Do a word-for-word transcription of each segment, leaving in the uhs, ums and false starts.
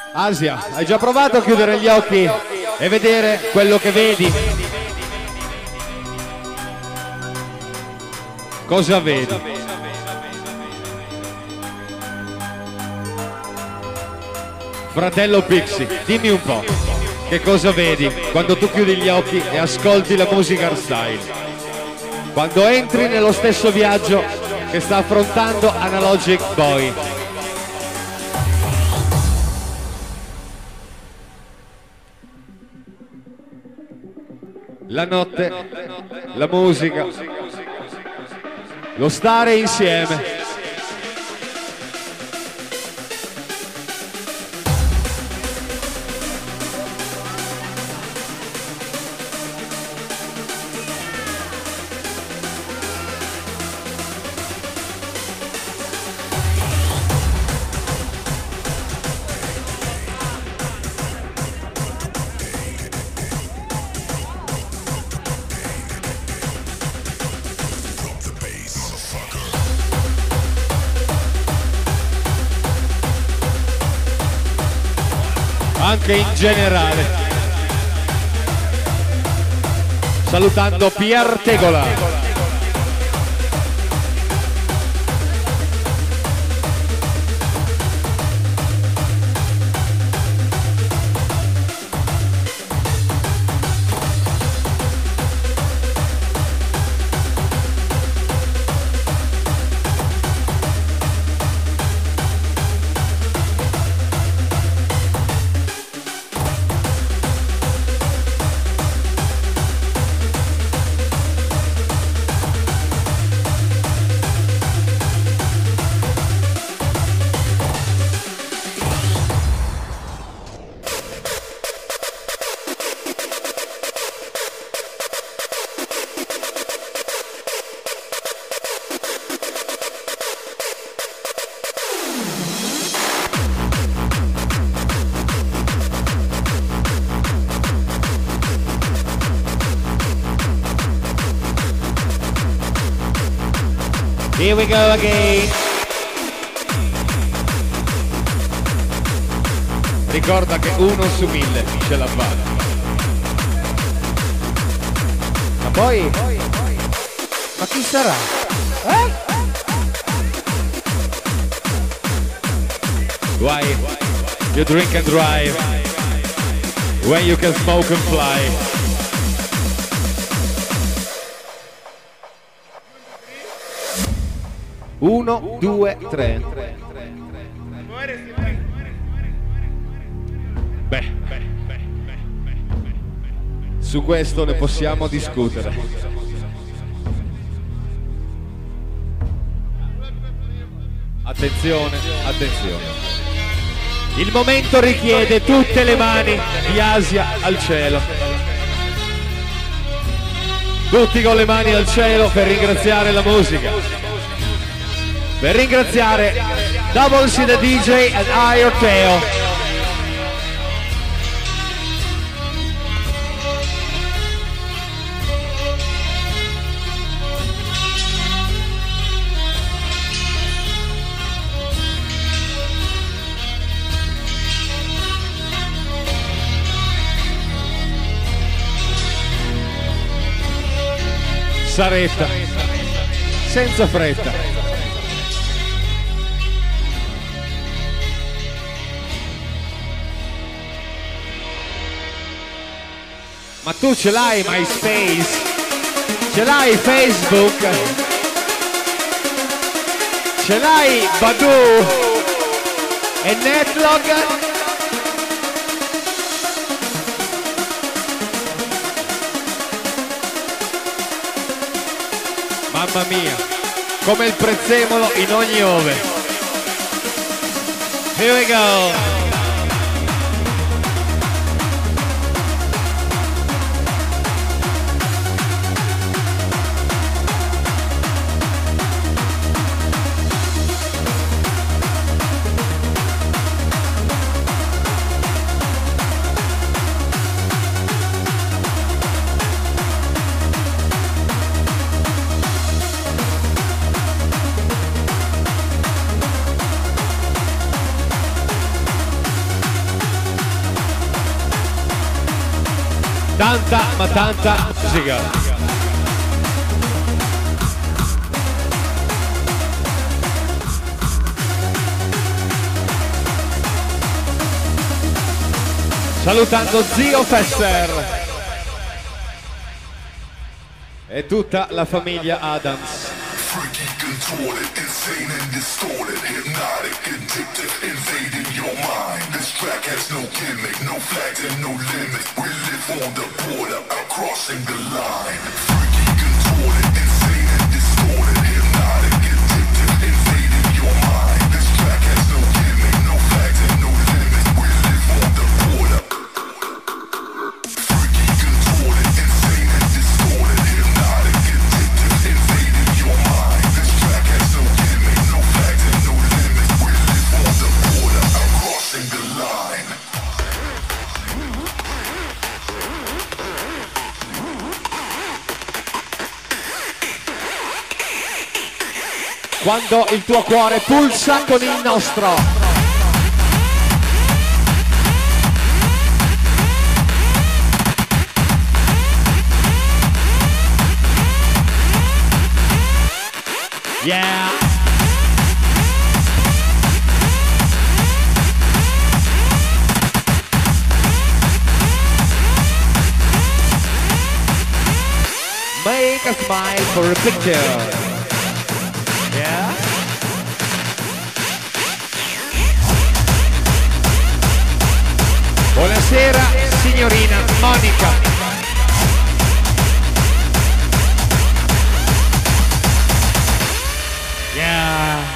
Asia, hai già provato a chiudere gli occhi e vedere quello che vedi? Cosa vedi? Fratello Pixie, dimmi un po', che cosa vedi quando tu chiudi gli occhi e ascolti la musica hardstyle? Quando entri nello stesso viaggio che sta affrontando Analogic Boy. La notte, la musica, lo stare insieme. Anche in generale, salutando Pier Tegola. Here we go again. Ricorda che uno su mille ce la fa. Ma poi, ma chi sarà? Eh? Why you drink and drive when you can smoke and fly? Uno, due, tre. Beh, su questo ne possiamo discutere. Attenzione, attenzione. Il momento richiede tutte le mani di Asia al cielo. Tutti con le mani al cielo per ringraziare la musica. Per ringraziare Double C the D J and I Orteo. Saretta, senza fretta. Ma tu ce l'hai MySpace? Ce l'hai Facebook? Ce l'hai Badoo? E Netlog? Mamma mia, come il prezzemolo in ogni ove. Here we go. Tanta, ma tanta musica. Salutando Zio Fester e tutta la famiglia Adams. Freaky, contorted, insane and distorted, hypnotic, addictive, invading your mind. This track has no gimmick, no flags and no limits. We live on the border, out crossing the line. Freaky, contorted, insane and distorted, hypnotic, addictive, invading your mind. This track has no gimmick, no flags and no limits. We live on the border. Freaky, contorted, insane and distorted, hypnotic, addictive, invading your mind. This track has no gimmick, no flags and no limits. We live on the border, out crossing the line. Quando il tuo cuore pulsa con il nostro. Yeah. Make a smile for a picture. Yeah. Buonasera signorina Monica. Yeah.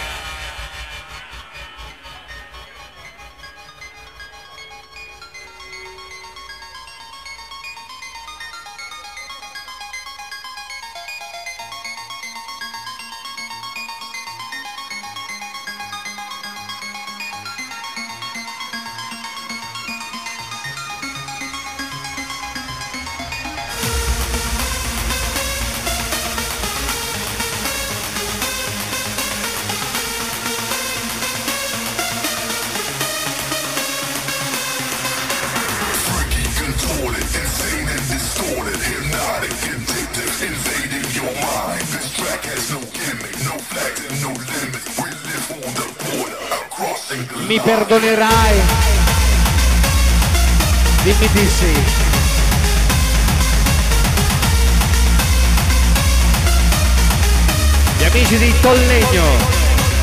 Mi perdonerai? Dimmi di sì. Gli amici di Tollegno.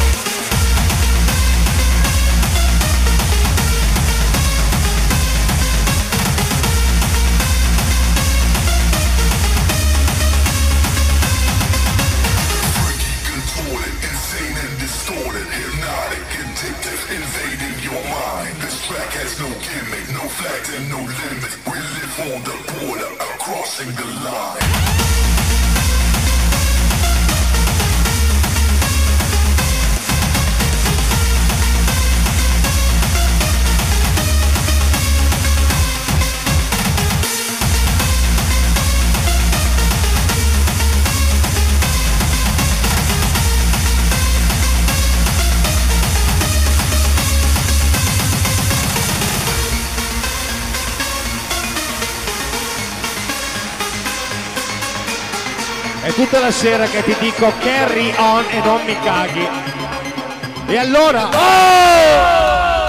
È tutta la sera che ti dico carry on e non mi caghi. E allora... Oh!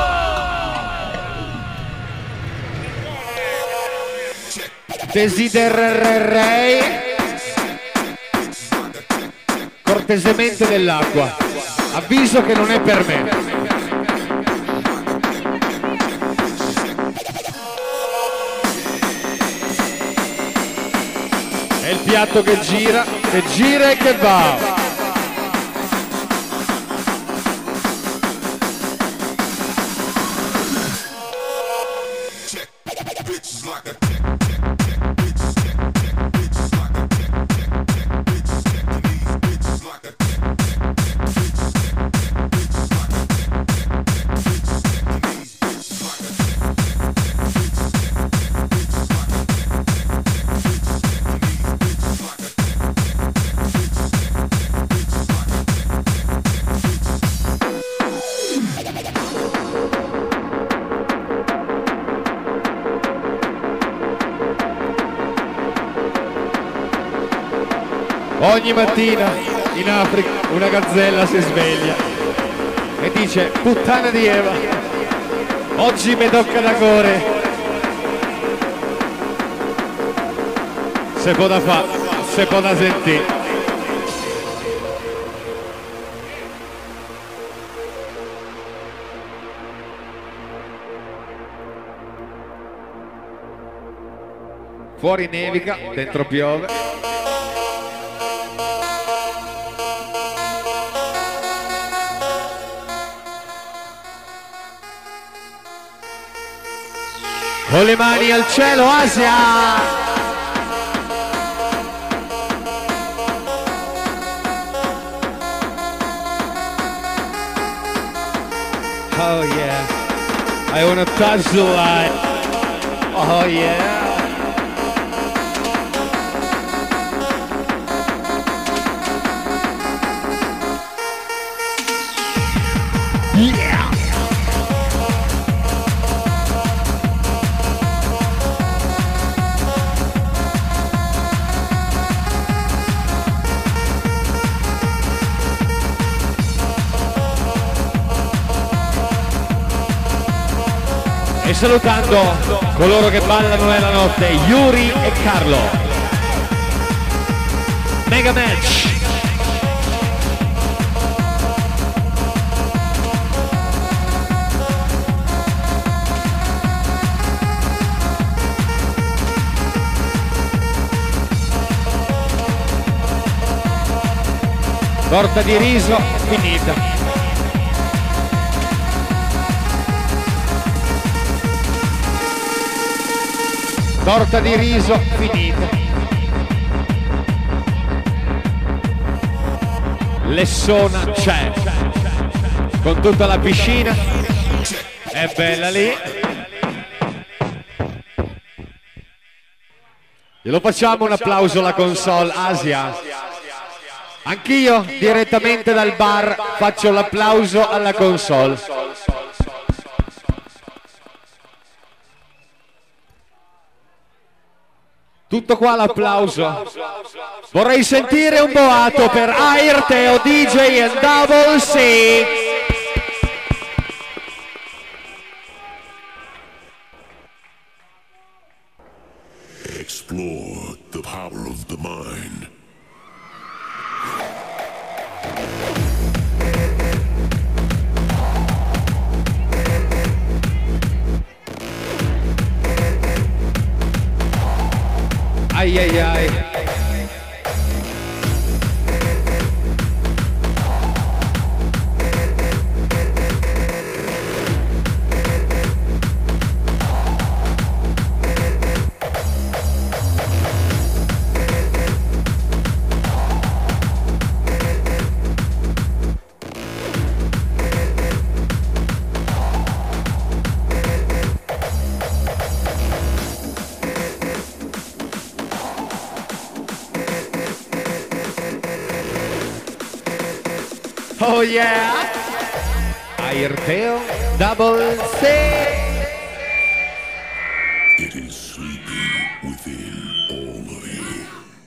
Desidererei cortesemente dell'acqua. Avviso che non è per me. È il piatto che gira, che gira e che va. Ogni mattina in Africa una gazzella si sveglia e dice: puttana di Eva, oggi mi tocca da core. Se può da fa, se può da sentire. Fuori nevica, dentro piove. Con le mani al cielo, Asia! Oh yeah, I wanna touch the light. Oh yeah. Yeah. E salutando coloro che ballano nella notte, Yuri e Carlo. Mega match. Torta di riso finita. Torta di riso finita. Lessona c'è, con tutta la piscina. È bella lì. Glielo facciamo un applauso alla console Asia. Anch'io direttamente dal bar faccio l'applauso alla console. Tutto qua l'applauso. Vorrei sentire un boato per Airteo D J e Double C. Explore the power of the mind. Ai ai ai. Oh yeah! Airteo Double C. It is sleeping within all of you.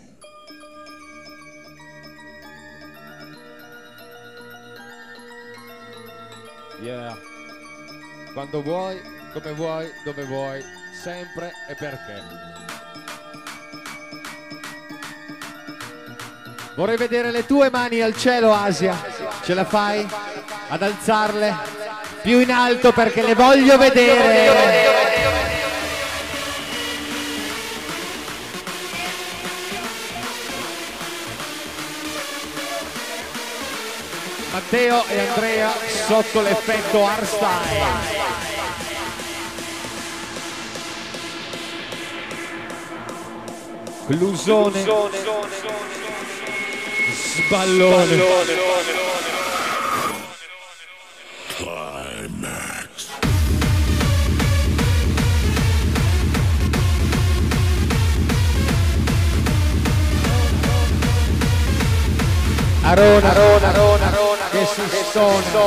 Yeah. Quando vuoi, come vuoi, dove vuoi, sempre e perché. Vorrei vedere le tue mani al cielo, Asia. Ce la fai? Ad alzarle? Più in alto perché le voglio vedere. Matteo e Andrea sotto l'effetto hardstyle. Clusone. Sballone. Climax. Arona, Arona, Arona, Arona, che si stona.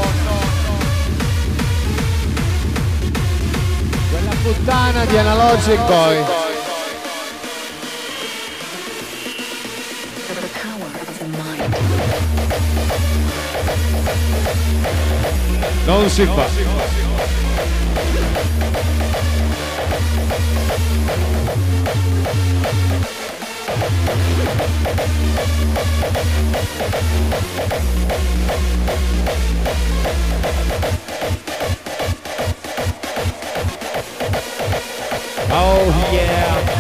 Quella puttana di Analogic Boy. Non si fa. Oh yeah.